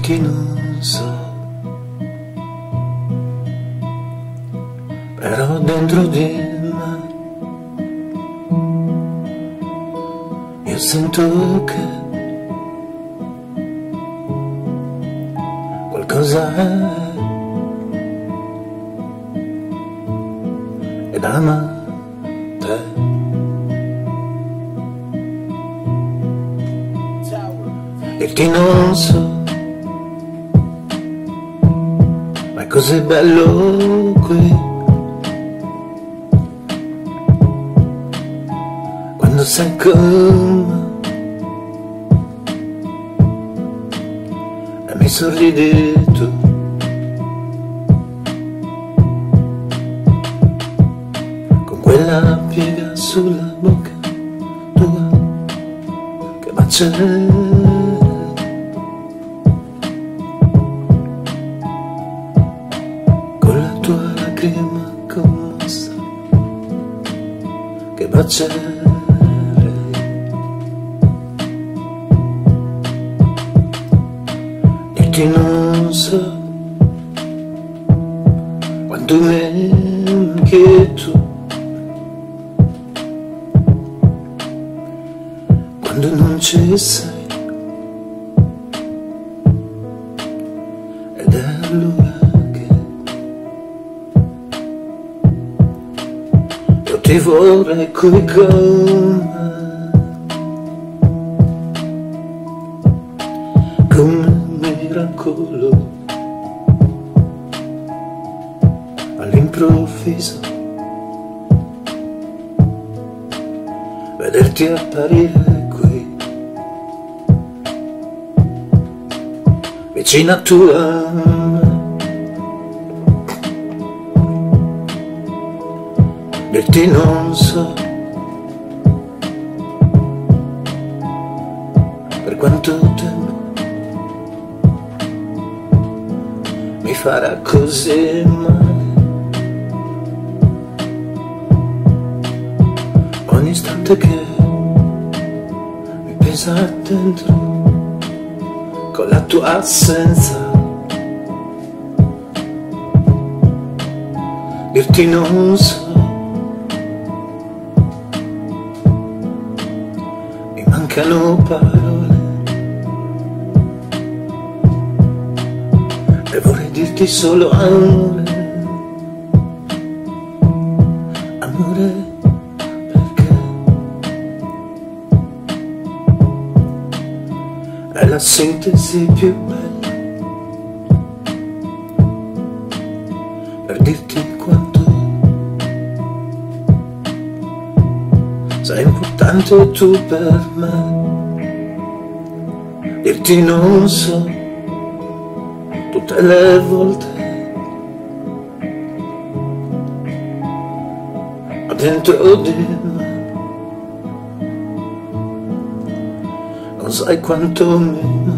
dirti non so, però dentro di me io sento che qualcosa è ed ama te. Dirti non so, ma è così bello qui, quando sei con me e mi sorridi tu. Con quella piega sulla bocca tua che bacia, tua lacrima commossa che bacerei. Dirti non so quanto mi inquieto quando non ci sei, ed è allora ti vorrei qui con me, come un miracolo, all'improvviso vederti apparire qui, vicino a tua. Dirti non so per quanto tempo mi farà così male, ogni istante che mi pesa dentro con la tua assenza. Dirti non so, mancano parole e vorrei dirti solo amore, amore, perché è la sintesi più bella per dirti quanto sei importante tu per me. Dirti non so tutte le volte, ma dentro di me non sai quanto mi